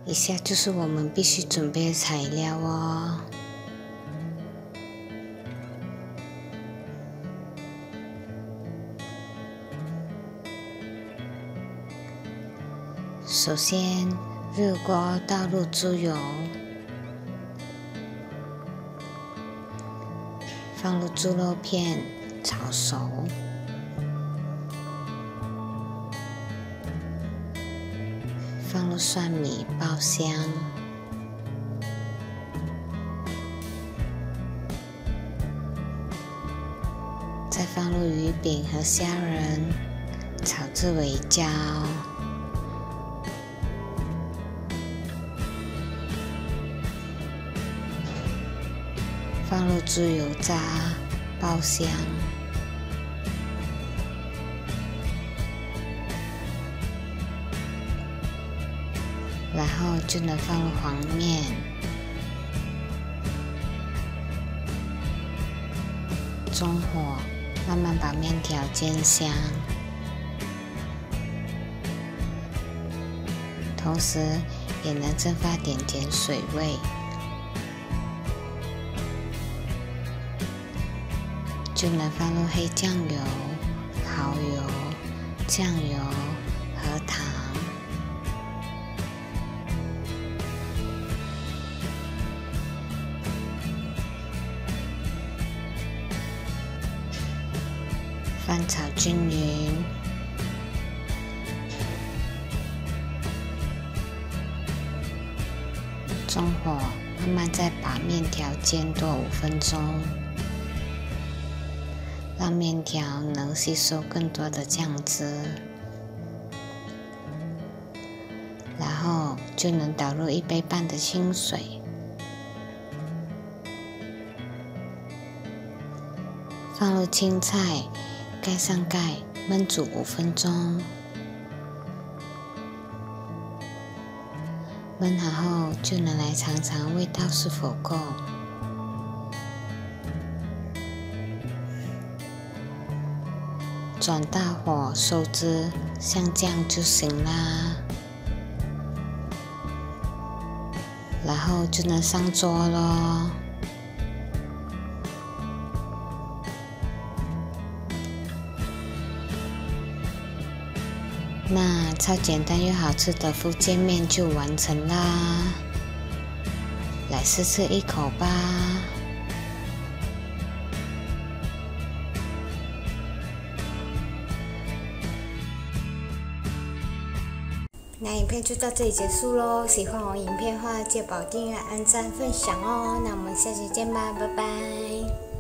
以下就是我们必须准备的材料哦。首先，热锅倒入猪油，放入猪肉片炒熟，放入蒜米爆香，再放入鱼饼和虾仁，炒至微焦。放入猪油渣，爆香。然后就能放入黄面，中火慢慢把面条煎香，同时也能蒸发点水味。就能放入黑酱油、蚝油、酱油和糖。翻炒均匀，中火慢慢再把面条煎多5分钟，让面条能吸收更多的酱汁，然后就能倒入1杯半的清水，放入青菜，盖上盖，焖煮5分钟。焖好后，就能来尝尝味道是否够。转大火收汁，像这样就行啦。然后就能上桌咯。那超简单又好吃的福建面就完成啦，来试吃一口吧。那影片就到这里结束咯，喜欢我影片的话，记得帮我订阅、按赞、分享哦。那我们下期见吧，拜拜。